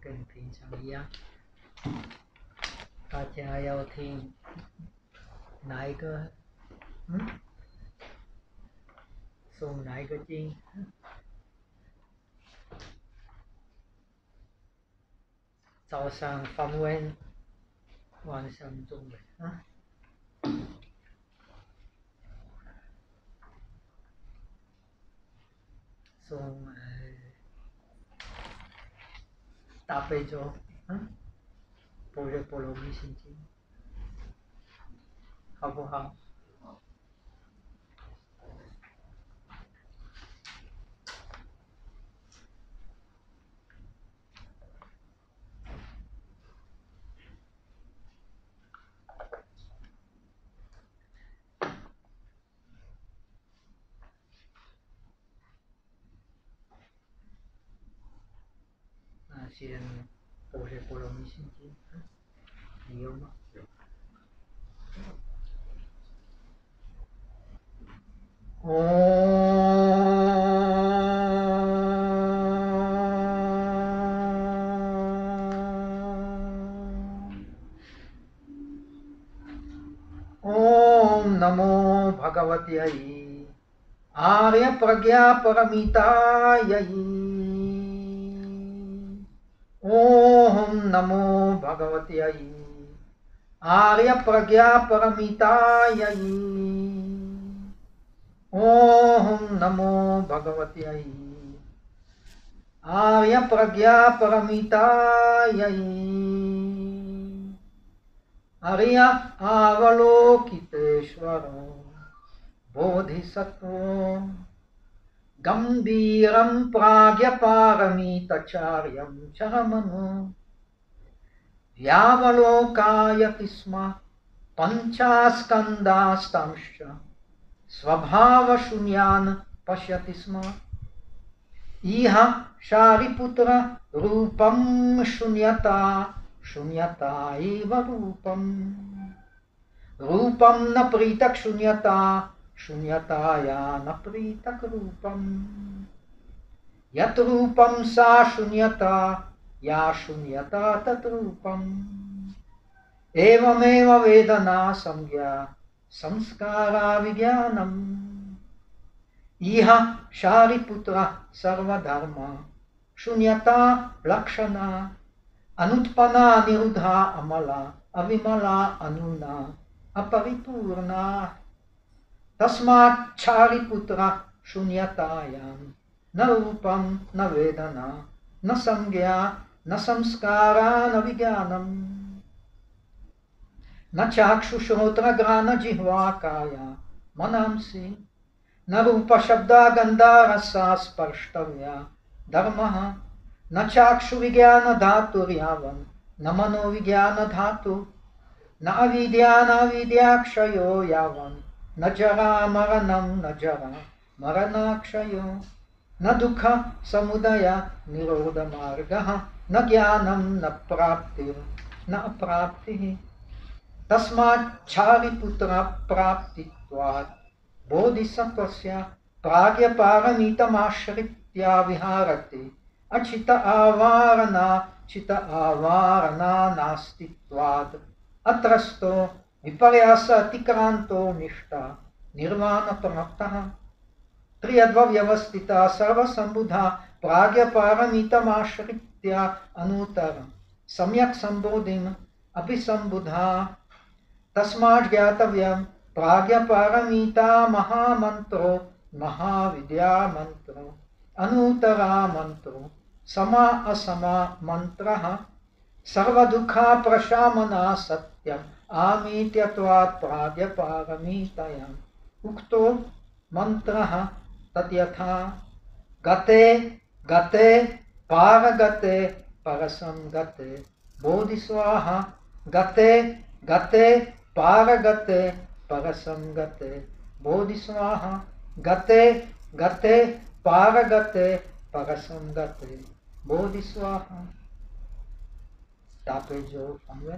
跟平常一样。大家要听哪一个？诵哪一个经？早上梵文，晚上中文啊。诵大悲咒，般若波罗蜜心经，好不好？那先般若波罗蜜心经，你有吗？有。ओम नमो भगवत्यै आर्य प्रज्ञा परमितायै। ओम नमो भगवत्यै आर्य प्रज्ञा परमितायै। ओम नमो भगवत्यै आर्य प्रज्ञा परमितायै। आर्य अवलोकितेश्वरो बोधिसत्वो गंभीरं प्राज्ञपारमिताचार्यं शरमनो व्यावलोकायति स्म पंचास्कंदास्तांश्च स्वभावशून्यान् पश्यति स्म। इह शारिपुत्र रूपं शून्यता शून्यता एव रूपम्। रूपं न पृथक् शून्यता शून्यताया न पृथक् रूपम्। यत् रूपं सा शून्यता या शून्यता तत् रूपम्। एवमेव वेदना संज्ञा संस्कारा विज्ञानम्। इह शारिपुत्र सर्वधर्म शून्यता लक्षणा अनुत्पन्ना निरुद्धा अमला अविमला अनुना अपरिपूर्णा। तस्मात् शारिपुत्र शून्यतायां न रूपं न वेदना न संज्ञा न संस्कारा न विज्ञानम्। न चाक्षुश्रोत्रघ्राण जिह्वा काया मनांसि न रूप शब्द गंधा रसा स्पर्ष्टव्या धर्मः। न चाक्षु विज्ञान धातुर्यावन् न मनो विज्ञान धातु न अविद्या न विद्याक्षयो यावन् न जरा मरणं न जरा मरणाक्षयो न दुःख समुदय निरोध मार्गः न ज्ञानं न प्राप्तिर् न अप्राप्तिः। तस्मात् शारिपुत्र प्राप्तित्वात् बोधिसत्वस्य प्राज्ञपारमितमाश्रित्य विहारते अचित आवारणा चित आवारणा नास्तित्वात् अत्रस्तो विपर्यास अतिक्रांतो निष्ठा निर्वाण प्राप्तः। त्रियद्व्यवस्थिता सर्वसम्बुधा प्राज्ञपारमितमाश्रित्य अनुत्तरं सम्यक् सम्बोधिम् अभिसम्बुधा। तस्मात् ज्ञातव्यं प्राज्ञपारमिता महामन्त्रो महाविद्या मन्त्रो अनुत्तरा मन्त्रो समा असमा मन्त्रः सर्वदुःखा प्रशामना सत्यम् आमीत्यत्वात् प्राज्ञपारमितयाम् उक्तो मन्त्रः तद्यथा गते गते पारगते परसंगते बोधिस्वाहा। गते गते पारगते परसंगते बोधिस्वाहा। गते गते पारगते परसंगते बोधिस्वाहा। तापेजो फंगन।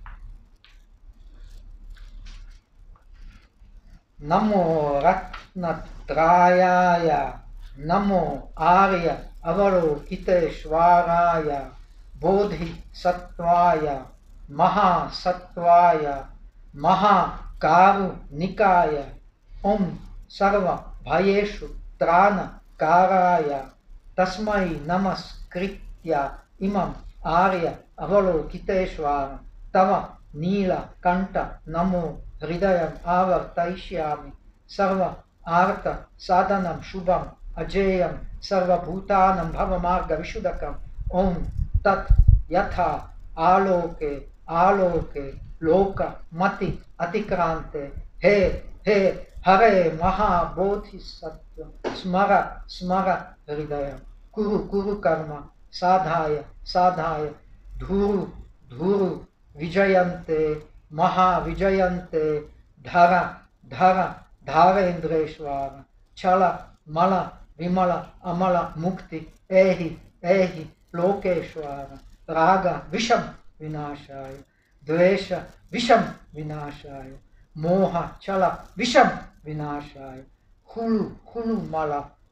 नमो रत्नत्रायाय नमो आर्य अवलोकितेश्वराय बोधिसत्त्वाय महासत्त्वाय महाकारुणिकाय ओम सर्वभयेषु त्राणकाराय तस्मै नमस्कृत्य इमं आर्य अवलोकितेश्वर तव नीलकंठ नमो हृदयम् आवर्तयिष्यामि सर्व आर्त साधनं शुभम् अजेयं सर्वभूतानां भवमार्गविशुद्धकम् ओम तत् यथा आलोके आलोके लोकमति अतिक्रांते हे हे हरे महाबोधिसत्व स्मर स्मर हृदय कुरु कुरु कर्म साधाय साधाय धूरु धूरु विजयन्ते महाविजयन्ते धर धर धारेन्द्रेश्वर छल मल विमल अमल मुक्ति एहि एहि लोकेश्वर राग विषम विनाशाय द्वेष विषम विनाशाय मोह छल विषम विनाशाय हुलु हुलु मल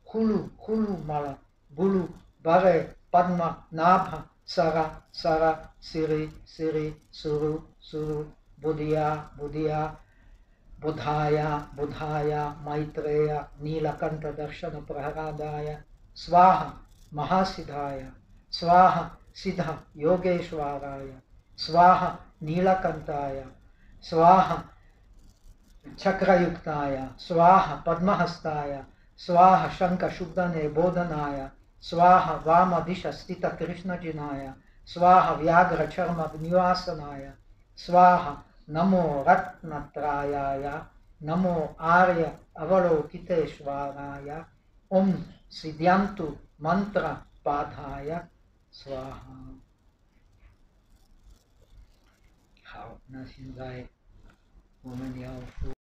बुलु बरे पद्म नाभ सर सर सिरि सिरि सुरु सुरु बुधिया बुधिया बुधाय बुधाय मैत्रेय नीलकंठ दर्शन प्रहलादाय स्वाहा महासिद्धाय स्वाहा सिद्ध योगेश्वराय स्वाहा नीलकंठाय स्वाहा चक्रयुक्ताय स्वाहा पद्महस्ताय स्वाहा शंख शुद्धने बोधनाय स्वाहा वामदिश स्थित कृष्णजिनाय स्वाहा व्याघ्र चर्म निवासनाय स्वाहा नमो रत्नत्रायाय नमो आर्य अवलोकितेश्वराय ओम सिद्ध्यन्तु मंत्र पाधाय स्वाहा。好，那现在我们要